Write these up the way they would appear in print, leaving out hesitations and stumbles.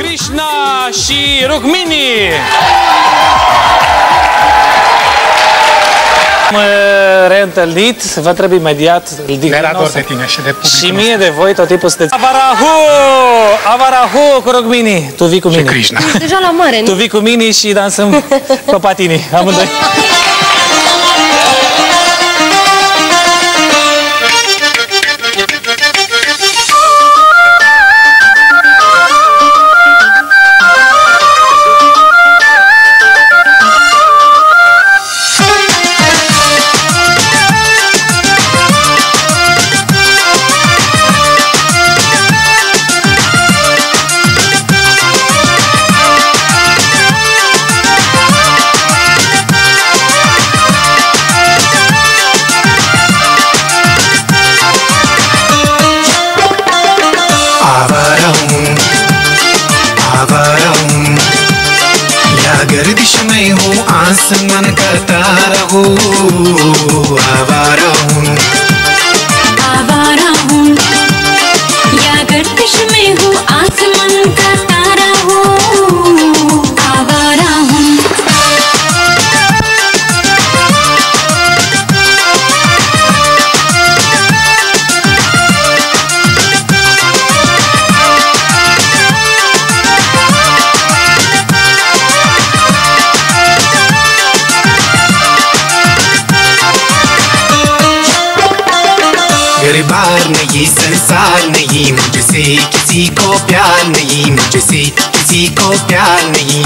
Krishna și Rukmini. Am reîntâlnit, vă trebuie imediat. Mi-era dor de tine și de publicul și mie de voi, tot timpul sunteți Awara Hoon! Awara Hoon cu Rukmini. Tu vii cu mine. Și Krishna. Deja la mare, nu? Tu vii cu mine și dansăm pe patini, amândoi. गर्दिश में हूँ आसमान का तारा हूँ आवारा हूँ या गर्दिश में हूँ आसमान का तारा हूँ आवारा हूँ बार नहीं संसार नहीं मुझसे किसी को प्यार नहीं मुझसे किसी को प्यार नहीं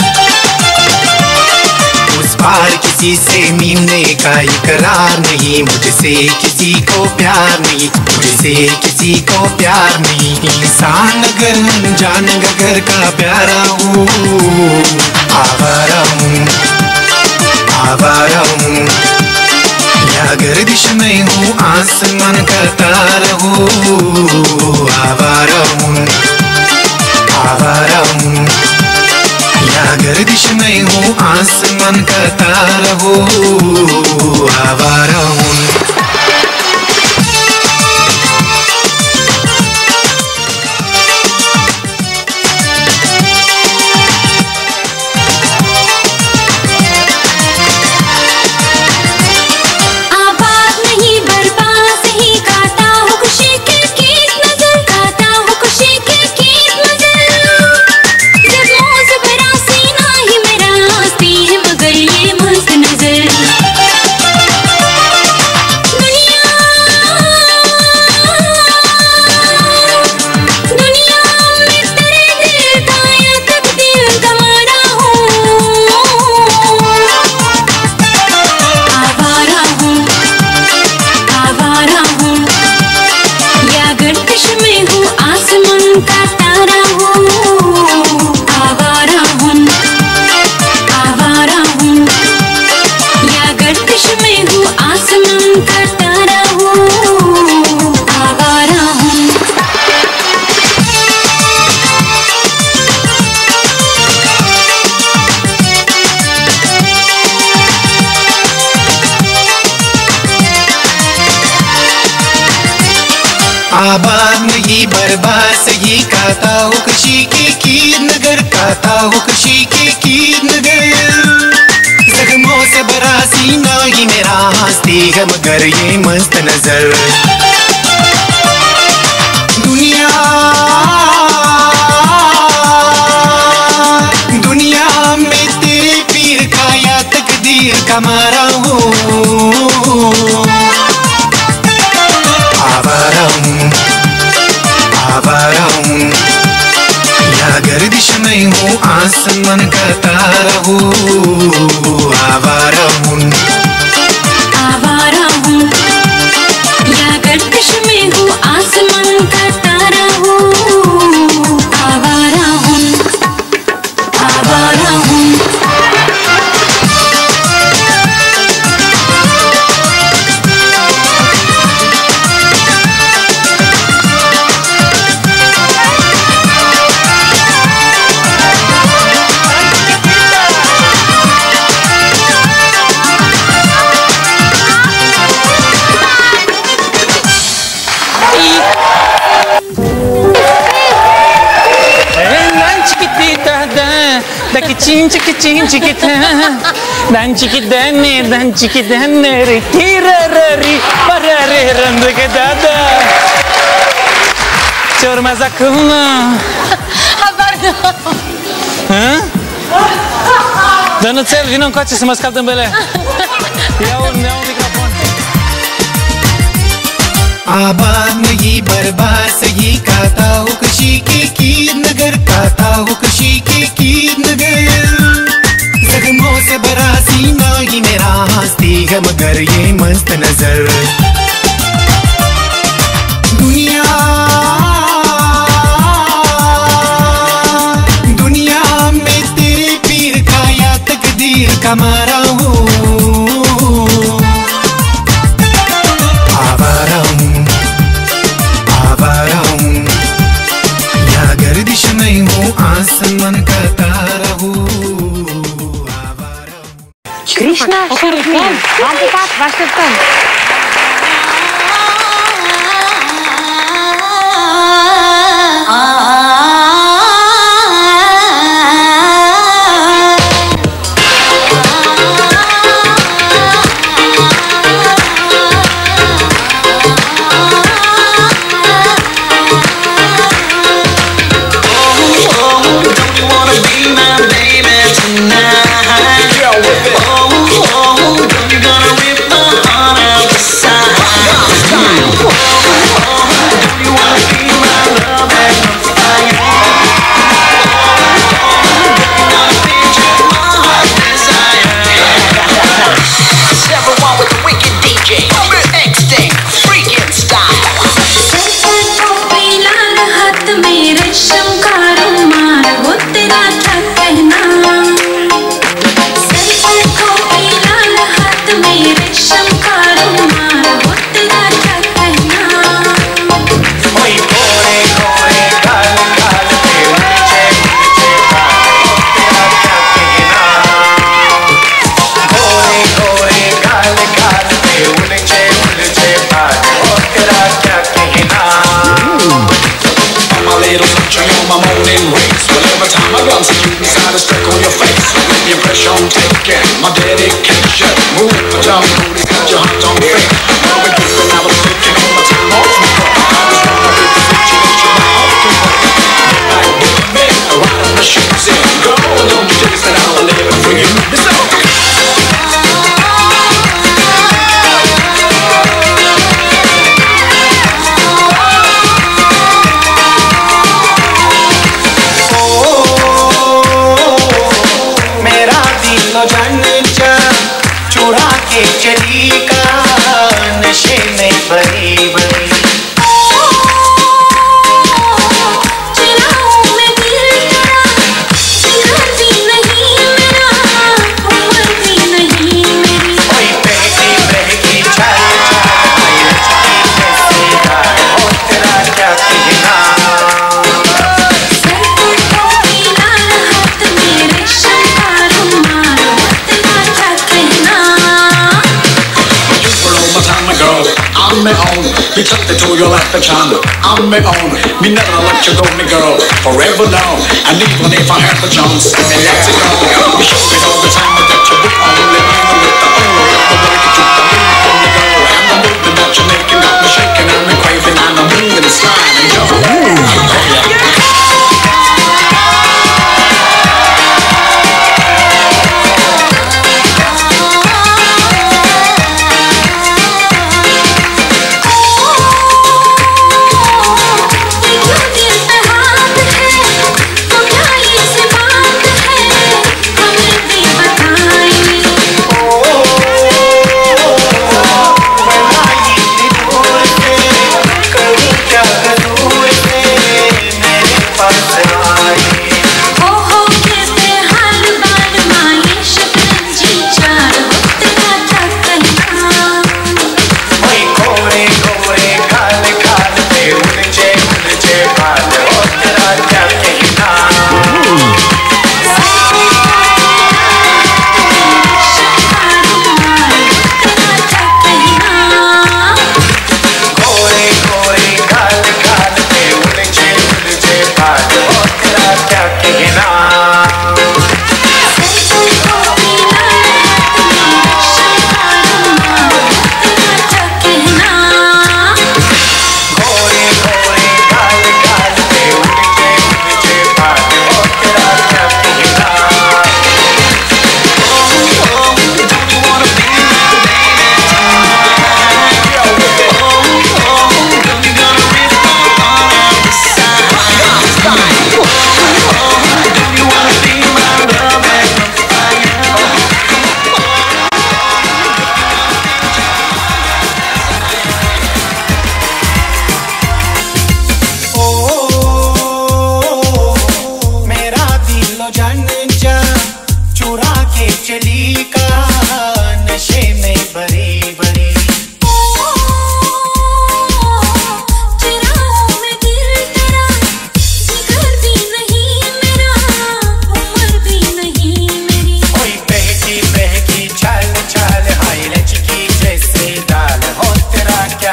उस पार किसी से मिलने का इकरार नहीं मुझसे किसी को प्यार नहीं मुझसे किसी को प्यार नहीं इंसान अगर जान गगर का प्यारा हूँ आवारा हूँ आवारा हूँ या गर्दिश में हूँ आसमान का तारा हूँ आवारा हूँ आवारा हूँ या गर्दिश में हूँ आसमान का तारा हूँ आवारा हूँ आबाद नहीं बर्बाद सही खाता हूँ खुशी की नगर खाता हूँ खुशी की नगर जख्मों से भरा सीना ही मेरा हंसती है मगर ये मस्त नजर दुनिया दुनिया में तेरे पीर का या तकदीर का मारा हूँ आवारा हूँ आवारा हूँ या गर्दिश में हूँ आसमान का तारा हूँ आवारा हूँ या गर्दिश में हूँ आसमान का तारा हूँ आवारा हूँ आवारा हूँ chiquitita, da chiquitita, dan chiquitane, ri, parare, rândă că da. Ce urmează acum? Pardon. Dănuțel, vină încoace să mă scap din belea. Iau un microfon. आबाद नहीं बर्बाद सही खाता हो खुशी के कीर नगर खाता हो खुशी के कीर नगर जख्मों से भरा सीना ही मेरा हंसती है मगर ये मस्त नजर दुनिया में तेरे पीर का या तकदीर का मारा हूँ गर्दिश में हूँ आसमान का तारा हूँ Krishna, Shankar, am pupat, vă așteptăm! My dedication, move for jump, booty, got your heart on fake. Now we're giving out a taking all my time off my work. I just wanna be the situation my heart can work. Like me, right on the shoes and go. Don't you just that I'll live it for you. It's okay. चली का नशे में भरी भरी I'm my own, you took the to your life, the channel. I'm my own, me never let you go, me girl, forever now. And even if I have the chance, me let it go. You show me all the time that you would only mind with the only of the way that you can move from the girl. And the movement that you're making got me shaking and me craving and I'm moving and sliding, yo.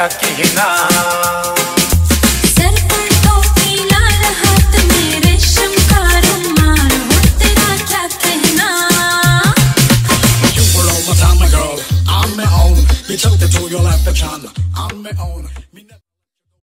कहना सर पे टोपी लाल हाथ में रेशम का रुमाल हो तेरा क्या कहना You were all my time, my girl. I'm my own. You took it to your life, the channel. I'm my own.